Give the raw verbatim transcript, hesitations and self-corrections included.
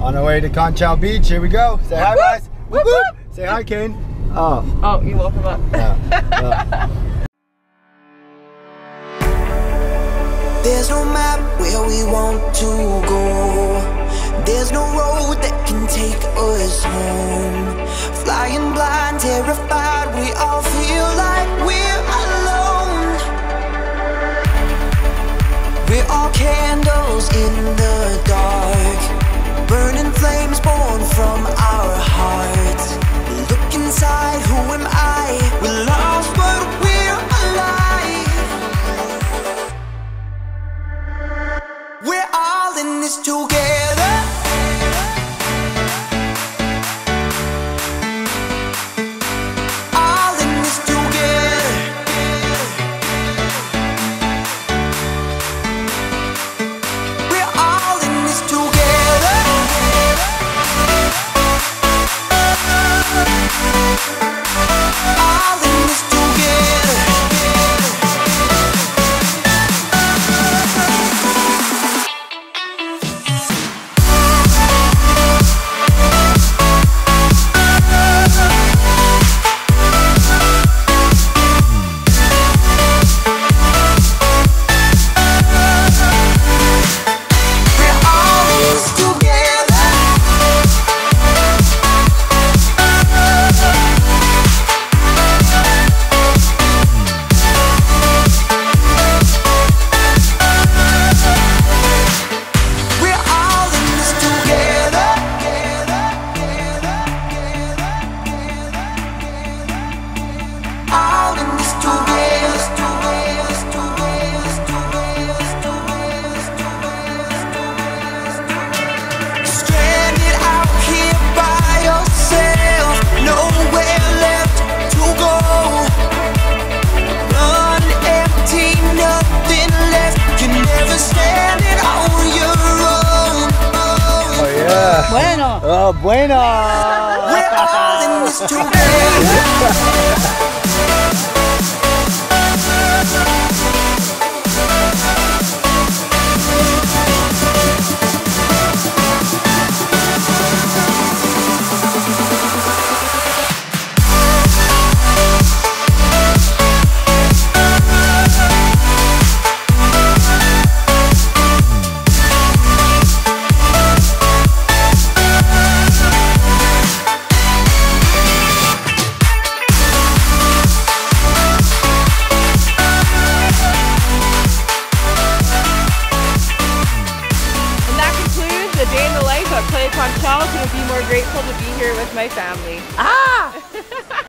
On our way to Conchow Beach. Here we go. Say hi, guys. Whoop, whoop. Say hi, Kane. Oh. Oh, you woke him up. Yeah. Yeah. There's no map where we want to go. There's no road that can take us home. Flying blind, terrified, we all feel like we're alone. We're all candles in the dark, burning flames born from our hearts. Look inside, who am I? We're lost but we're alive. We're all in this together. All in this together. We're all in this together. All in this together. Bueno. Oh, bueno. We're all in this together. The day in the life at Playa Conchow. Couldn't be more grateful to be here with my family. Ah!